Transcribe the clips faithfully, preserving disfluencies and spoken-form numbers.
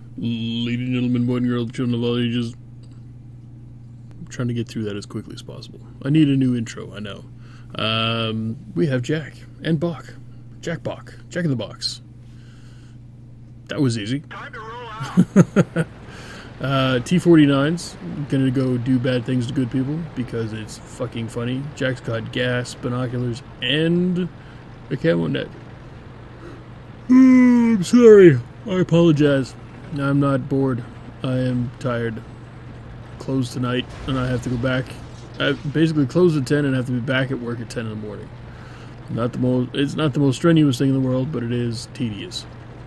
Ladies and gentlemen, boys and girls, children of all ages. I'm trying to get through that as quickly as possible. I need a new intro, I know. Um, we have Jack and Bock. Jack Bock. Jack in the Box. That was easy. Time to roll out. uh, T forty-nine's gonna go do bad things to good people because it's fucking funny. Jack's got gas, binoculars, and a camo net. I'm sorry. I apologize. I'm not bored. I am tired. Closed tonight, and I have to go back. I basically closed at ten and have to be back at work at ten in the morning. Not the most. It's not the most strenuous thing in the world, but it is tedious.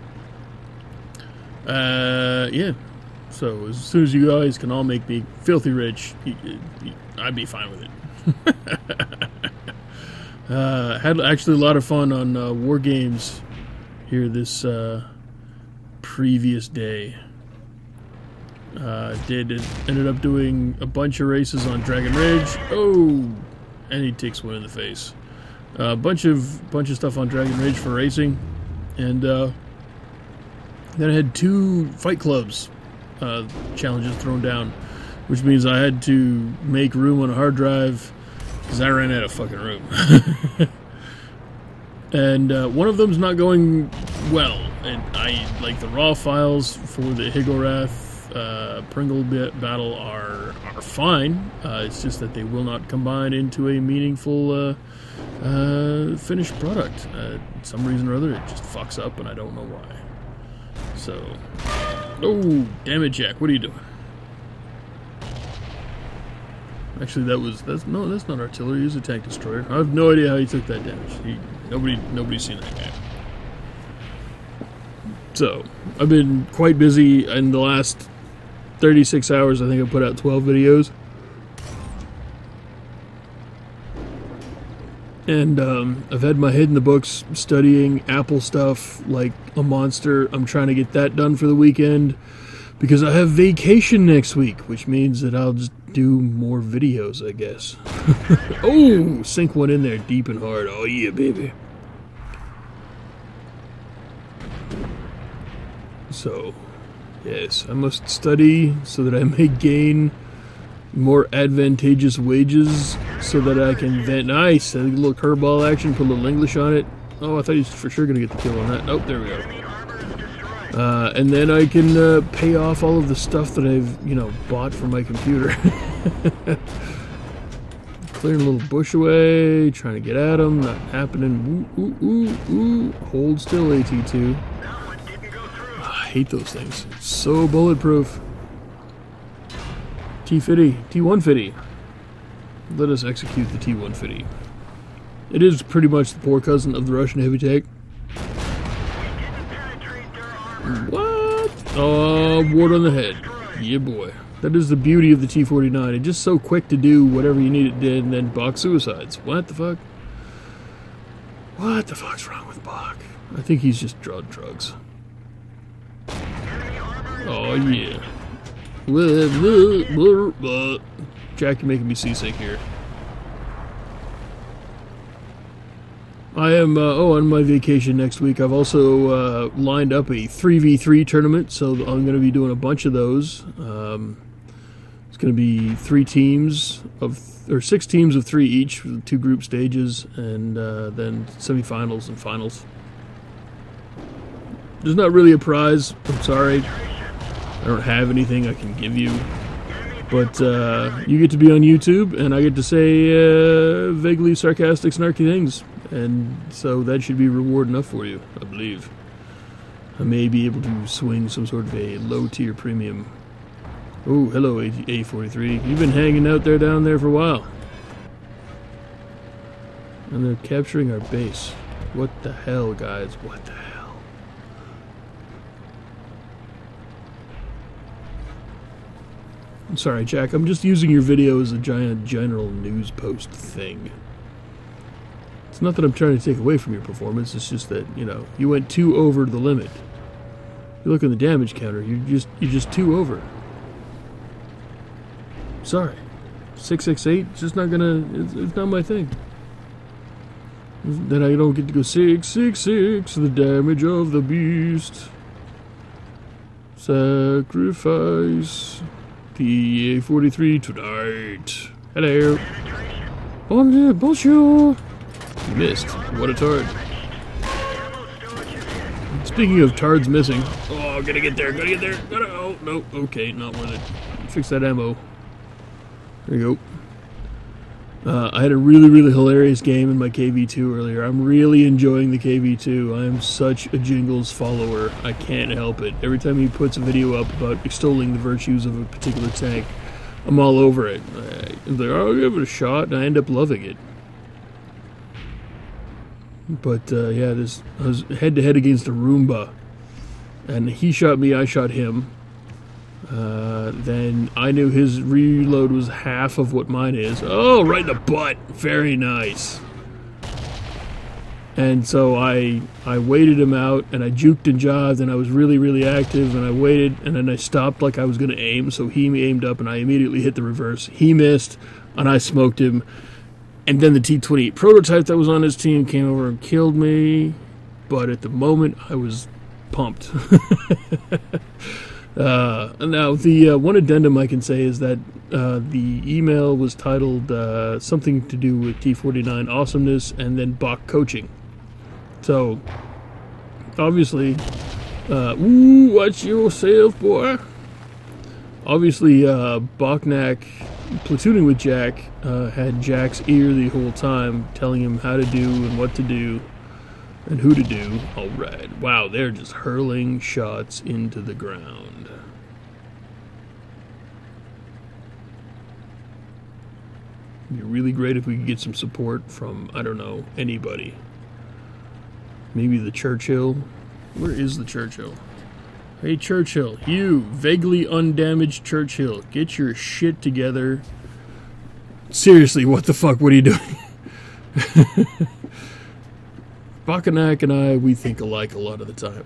Uh, yeah. So as soon as you guys can all make me filthy rich, I'd be fine with it. uh, had actually a lot of fun on uh, War Games here this uh, previous day. Uh, did ended up doing a bunch of races on Dragon Ridge. Oh, and he takes one in the face. A uh, bunch of bunch of stuff on Dragon Ridge for racing, and uh, then I had two Fight Clubs uh, challenges thrown down, which means I had to make room on a hard drive because I ran out of fucking room. And uh, one of them's not going well, and I like the raw files for the Higorath uh, Pringle bit battle are are fine. Uh, it's just that they will not combine into a meaningful uh, uh, finished product. Uh, some reason or other, it just fucks up, and I don't know why. So, oh damn it, Jack! What are you doing? Actually, that was that's no, that's not artillery. He's a tank destroyer. I have no idea how he took that damage. He, nobody, nobody's seen that guy. So, I've been quite busy in the last thirty-six hours. I think I put out twelve videos, and um, I've had my head in the books studying Apple stuff like a monster. I'm trying to get that done for the weekend because I have vacation next week, which means that I'll just do more videos, I guess. Oh, sink one in there deep and hard. Oh yeah, baby. So, yes, I must study so that I may gain more advantageous wages so that I can vent. Nice, a little curveball action, put a little English on it. Oh, I thought he was for sure going to get the kill on that. Nope, there we go. Uh, and then I can uh, pay off all of the stuff that I've, you know, bought for my computer. Clearing a little bush away, trying to get at him, not happening. Ooh, ooh, ooh, ooh. Hold still, A T two. Oh, I hate those things. It's so bulletproof. T fifty, T one fifty. Let us execute the T one fifty. It is pretty much the poor cousin of the Russian heavy tank. What? Oh, ward on the head. Yeah, boy. That is the beauty of the T forty-nine. It's just so quick to do whatever you need it did and then Bock suicides. What the fuck? What the fuck's wrong with Bock? I think he's just drugged drugs. Oh, yeah. Jack, you're making me seasick here. I am, uh, oh, on my vacation next week. I've also uh, lined up a three v three tournament, so I'm going to be doing a bunch of those. Um, it's going to be three teams, of, or six teams of three each, with two group stages, and uh, then semifinals and finals. There's not really a prize, I'm sorry. I don't have anything I can give you. But uh, you get to be on YouTube, and I get to say uh, vaguely sarcastic, snarky things. And so that should be reward enough for you, I believe. I may be able to swing some sort of a low-tier premium. Oh, hello, A forty-three. You've been hanging out there down there for a while. And they're capturing our base. What the hell, guys? What the hell? I'm sorry, Jack. I'm just using your video as a giant general news post thing. It's not that I'm trying to take away from your performance, it's just that, you know, you went two over the limit. You look on the damage counter, you're just you're just two over. Sorry. six six eight, it's just not gonna, it's, it's not my thing. Then I don't get to go six six six, the damage of the beast. Sacrifice the A forty-three tonight. Hello. Bonjour, bonjour. Missed. What a tard. Speaking of tards missing. Oh, gotta get there, gotta get there. Gotta, oh, no. Okay, not worth it. Fix that ammo. There you go. Uh, I had a really, really hilarious game in my K V two earlier. I'm really enjoying the K V two. I am such a Jingles follower. I can't help it. Every time he puts a video up about extolling the virtues of a particular tank, I'm all over it. I'm like, oh, I'll give it a shot, and I end up loving it. But, uh, yeah, this, I was head-to-head against a Roomba. And he shot me, I shot him. Uh, then I knew his reload was half of what mine is. Oh, right in the butt. Very nice. And so I I waited him out, and I juked and jived, and I was really, really active, and I waited, and then I stopped like I was going to aim, so he aimed up, and I immediately hit the reverse. He missed, and I smoked him. And then the T twenty-eight prototype that was on his team came over and killed me. But at the moment, I was pumped. Uh, now, the uh, one addendum I can say is that uh, the email was titled uh, something to do with T forty-nine awesomeness and then Bock coaching. So, obviously, uh, ooh, watch yourself, boy. Obviously, uh, Bocknack, platooning with Jack, uh, had Jack's ear the whole time, telling him how to do and what to do. And who to do. Alright. Wow, they're just hurling shots into the ground. It'd be really great if we could get some support from, I don't know, anybody. Maybe the Churchill. Where is the Churchill? Hey, Churchill. You, vaguely undamaged Churchill. Get your shit together. Seriously, what the fuck? What are you doing? Bakanak and I, we think alike a lot of the time.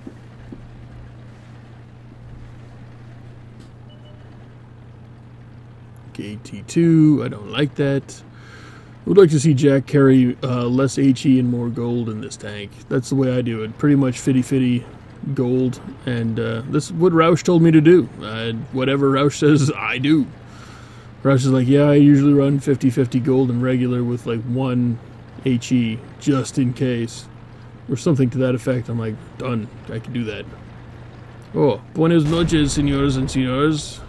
K T two, I don't like that. Would like to see Jack carry uh, less H E and more gold in this tank. That's the way I do it. Pretty much fitty-fitty gold. And uh, this is what Roush told me to do. Uh, whatever Roush says, I do. Roush is like, yeah, I usually run fifty-fifty gold and regular with like one H E, just in case, or something to that effect. I'm like, done, I can do that. Oh, buenas noches, senores and senores.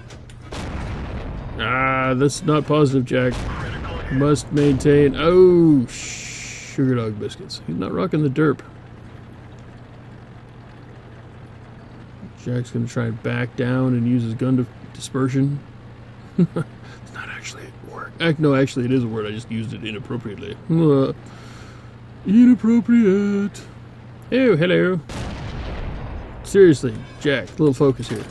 Ah, that's not positive, Jack. Must maintain. Oh, sugar dog biscuits. He's not rocking the derp. Jack's gonna try and back down and use his gun to dispersion. It's not actually a word. No, actually, it is a word. I just used it inappropriately. Uh, inappropriate. Oh, hello. Seriously, Jack, a little focus here.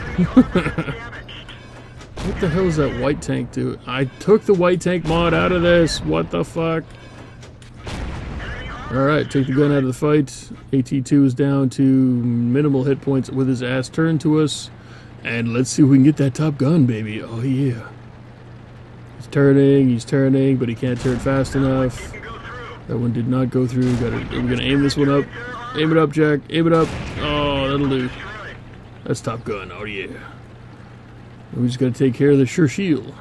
What the hell is that white tank do? I took the white tank mod out of this. What the fuck? Alright, take the gun out of the fight. A T two is down to minimal hit points with his ass turned to us. And let's see if we can get that top gun, baby. Oh, yeah. He's turning, he's turning, but he can't turn fast enough. That one did not go through. Got it. We're going to aim this one up. Aim it up, Jack. Aim it up. Oh, that'll do. That's top gun. Oh, yeah. We just got to take care of the Churchill.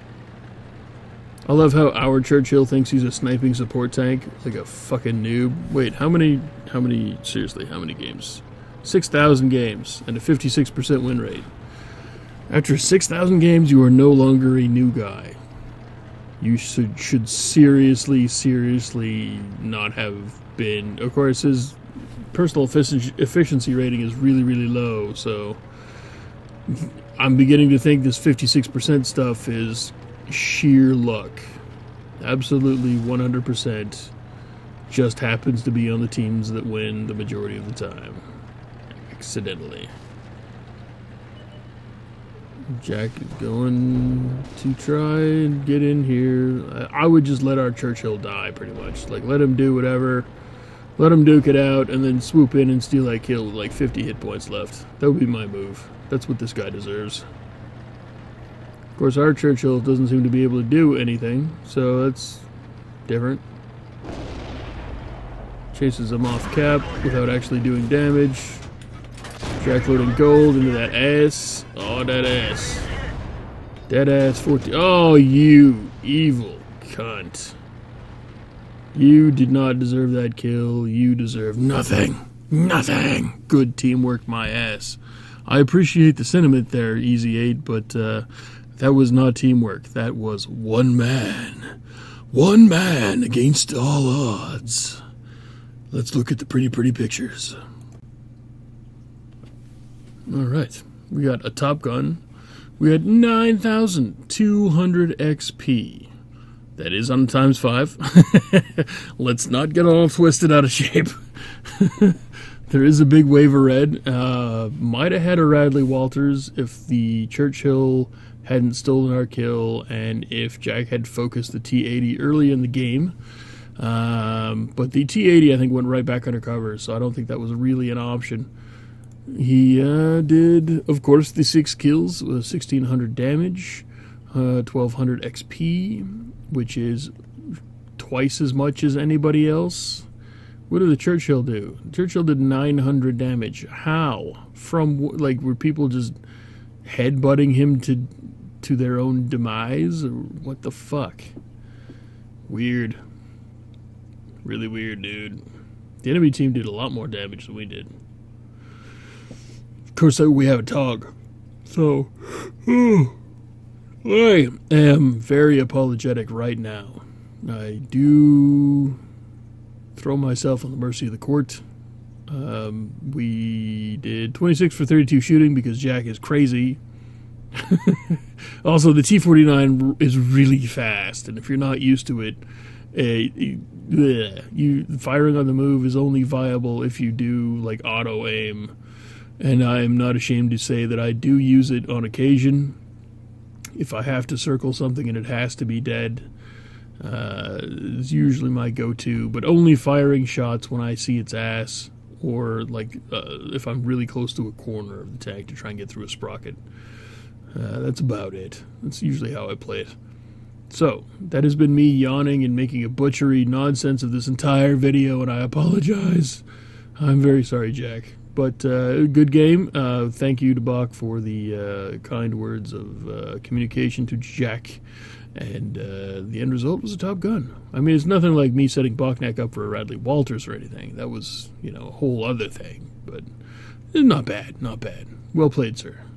I love how our Churchill thinks he's a sniping support tank. Like a fucking noob. Wait, how many, how many, seriously, how many games? six thousand games and a fifty-six percent win rate. After six thousand games, you are no longer a new guy. You should, should seriously, seriously not have been. Of course, his personal efficiency, efficiency rating is really, really low, so I'm beginning to think this fifty-six percent stuff is sheer luck. Absolutely one hundred percent just happens to be on the teams that win the majority of the time. Accidentally. Jack is going to try and get in here. I would just let our Churchill die, pretty much. Like, let him do whatever. Let him duke it out, and then swoop in and steal that kill with like fifty hit points left. That would be my move. That's what this guy deserves. Of course, our Churchill doesn't seem to be able to do anything, so that's different. Chases him off cap without actually doing damage. Jack loading gold into that ass. Oh, that ass. Dead ass fourteen. Oh, you evil cunt. You did not deserve that kill. You deserve nothing. Nothing. Good teamwork, my ass. I appreciate the sentiment there, Easy eight, but uh, that was not teamwork. That was one man. One man against all odds. Let's look at the pretty, pretty pictures. All right. We got a Top Gun. We had nine thousand two hundred X P. That is on times five. Let's not get all twisted out of shape. There is a big wave of red. Uh, might have had a Radley Walters if the Churchill hadn't stolen our kill and if Jack had focused the T eighty early in the game. Um, but the T eighty, I think, went right back undercover, so I don't think that was really an option. He uh, did, of course, the six kills with sixteen hundred damage, uh, twelve hundred X P, which is twice as much as anybody else. What did the Churchill do? Churchill did nine hundred damage. How? From, like, were people just headbutting him to to their own demise? Or what the fuck? Weird. Really weird, dude. The enemy team did a lot more damage than we did. Of course, we have a dog. So, oh, I am very apologetic right now. I do throw myself on the mercy of the court. Um, we did twenty-six for thirty-two shooting because Jack is crazy. Also, the T forty-nine is really fast, and if you're not used to it, uh, you firing on the move is only viable if you do like auto aim. And I am not ashamed to say that I do use it on occasion. If I have to circle something and it has to be dead, uh, it's usually my go-to. But only firing shots when I see its ass, or like uh, if I'm really close to a corner of the tank to try and get through a sprocket. Uh, that's about it. That's usually how I play it. So, that has been me yawning and making a butchery nonsense of this entire video, and I apologize. I'm very sorry, Jack. But uh, good game. Uh, thank you to Bock for the uh, kind words of uh, communication to Jack. And uh, the end result was a Top Gun. I mean, it's nothing like me setting Bockneck up for a Radley Walters or anything. That was, you know, a whole other thing. But not bad, not bad. Well played, sir.